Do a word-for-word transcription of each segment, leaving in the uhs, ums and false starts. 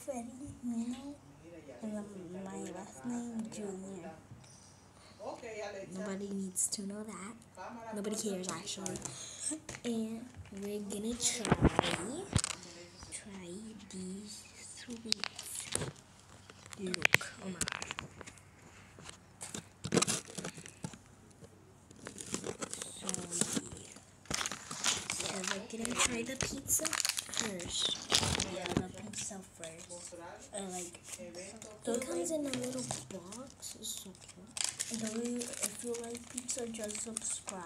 Freddie, you know, and um, my last name Junior. Nobody needs to know that. Nobody cares actually. And we're gonna try try these sweets. Look, oh my god. So, so we're gonna try the pizza first. Yeah, the pizza first. I like It comes in a little box. It's so cute. And we, if you like pizza, just subscribe.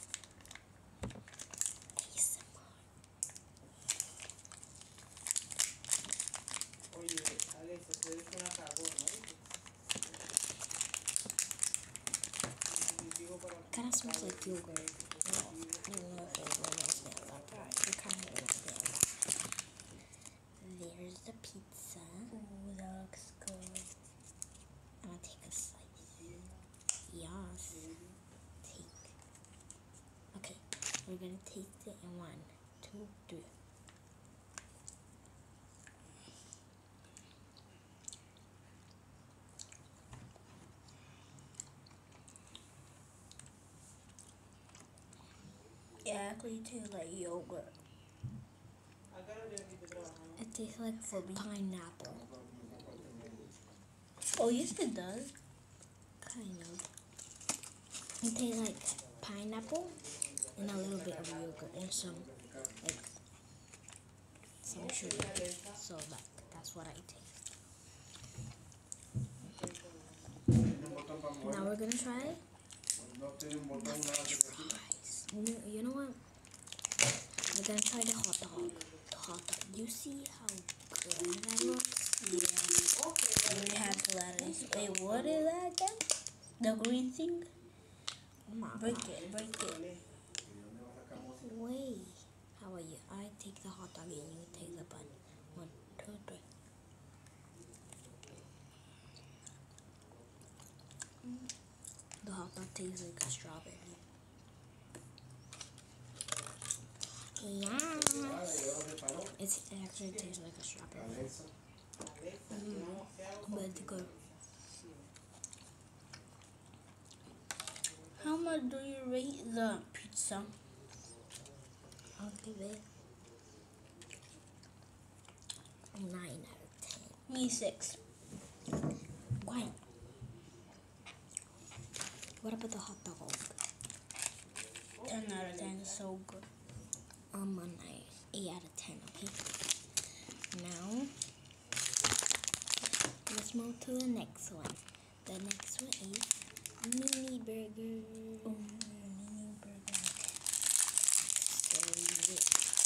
A S M R. Kind of smells like yogurt. No, I don't know if it really smells like that. It kind of doesn't smell like that. There's the pizza. Ooh, that looks good. I'm gonna take a slice. Yes. Take. Okay, we're gonna taste it in one, two, three. It actually tastes like yogurt. It tastes like For me. pineapple. Oh, yes, it does. Kind of. It tastes like pineapple and a little bit of yogurt and some like some sugar. So that that's what I taste. Now we're gonna try the French fries. You, you know what? We're gonna try the hot dog. The hot dog. You see how good that looks? Yeah. We have lettuce. Wait, what is that again? The green thing? Oh my Break god. it, break it. Wait. How are you? I take the hot dog and you take the bun. One, two, three. The hot dog tastes like a strawberry. Yes. It's, it actually tastes like a strawberry. Mm, but it's good. How much do you rate the pizza? I'll give it a nine out of ten. Me six. Why? What about the hot dog? ten out of ten. So good. Um, a nine, eight out of ten. Okay. Now let's move to the next one. The next one is mini burger. Oh, mini burger. So yeah.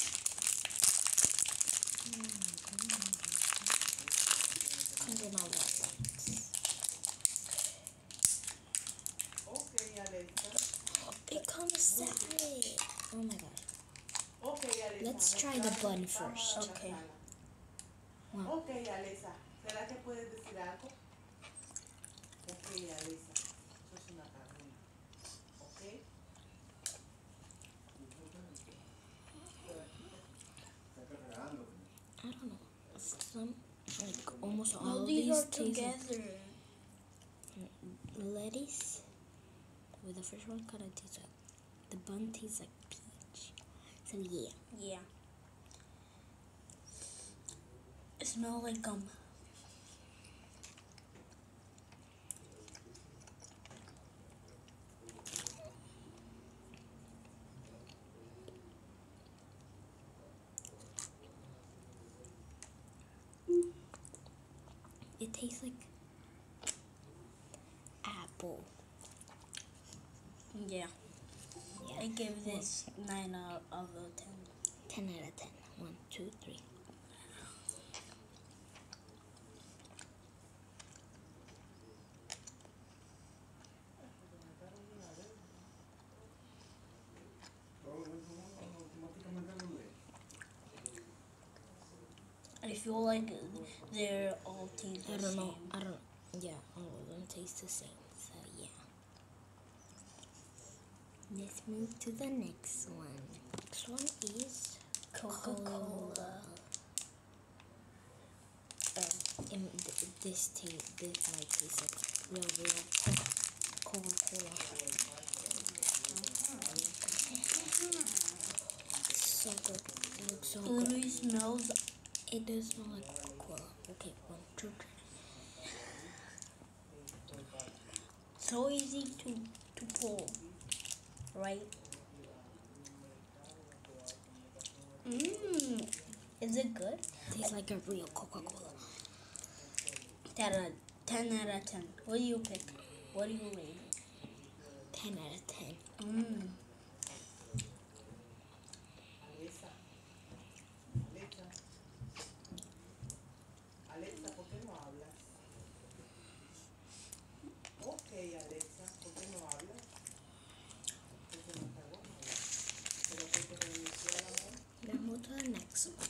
Comes in a lot box. It comes separate. Oh my god. Let's try the bun first. Okay. Wow. Okay, Alesa, ¿será que puedes decir algo? Ok, Alesa, eso es una carne. Ok. I don't know. Some like almost all All of these these are taste like together. lettuce. With the first one kind of tastes like the bun tastes like peach. So yeah. Yeah. It smells like gum. It tastes like apple. Yeah. Yeah. I give this nine out of ten. ten out of ten. One, two, three. I feel like they're all taste the I don't know. same. I don't. Yeah, all of them taste the same. So yeah. Let's move to the next one. Next one is Coca-Cola. Coca-Cola. Uh, And th- this taste, this might taste like real, real Coca-Cola. So good. It looks so It good. literally smells. It does smell like Coca-Cola. Okay, one, two, three. So easy to to pull, right? Mmm. Is it good? Tastes like a real Coca-Cola. ten out of ten out of ten. What do you pick? What do you rate it? ten out of ten. Mmm. Alexa, Alexa, Alexa, ¿por qué no hablas? Ok, Alexa, ¿por qué no hablas? Porque no está bueno. Pero que te reinició el amor. Then move to the next one.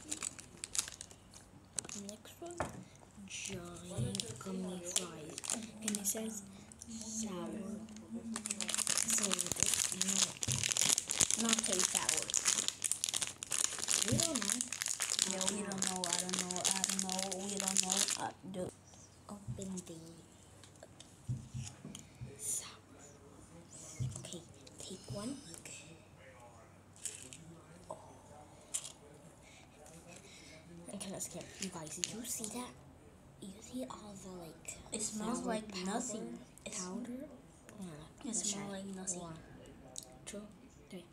Next one, giant gummy fries. And it says sour. So it's not. Not taste sour. We don't know. Yeah, we don't know. I don't know. I don't know. We don't know. Uh, do. Open the sour. Okay, take one. Okay, let's get you guys. Did you see that? You see all the like. It smells sour like powder? nothing. It's, Powder. Yeah. it let's smells try. like nothing. One, two, three.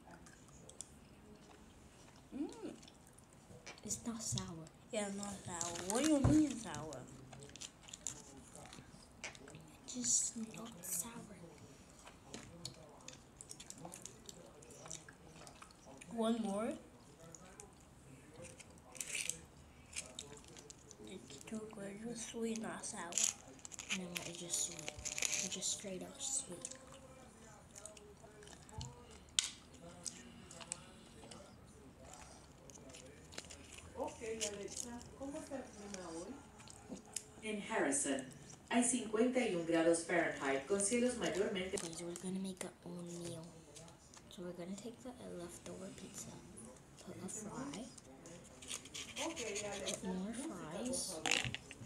Mm. It's not sour. Yeah, not sour. What do you mean sour? It's just not sour. One more. It's too good. Just sweet, not sour. No, it's just sweet. It's just straight up sweet. Ok, Alexa, ¿cómo está el clima hoy? En Harrison, hay cincuenta y un grados Fahrenheit con cielos mayormente. Okay, so we're gonna make our own meal. So we're gonna take the uh, leftover pizza, put a fry, Ok, put Alexa, more música, por fries, favor.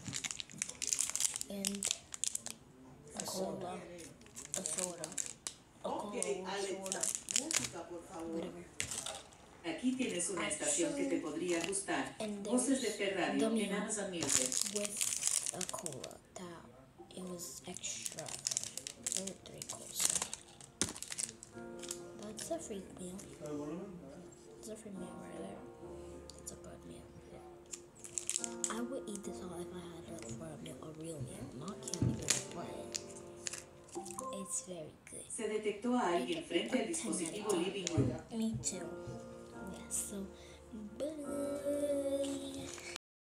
and A cola. A soda. A Ok, cola Alexa, soda. música, por favor. whatever. Aquí tienes una estación que te podría gustar. And Voces de there's Ferrario the en meal Amazon Music. with a cola that it was extra. There were three colas. That's a free meal. It's a free meal right there. It's a good meal. I would eat this all if I had it for a meal, a real meal, not candy meal, but it's very good. Se detectó a alguien frente al dispositivo Living Room. Me too. Yeah, so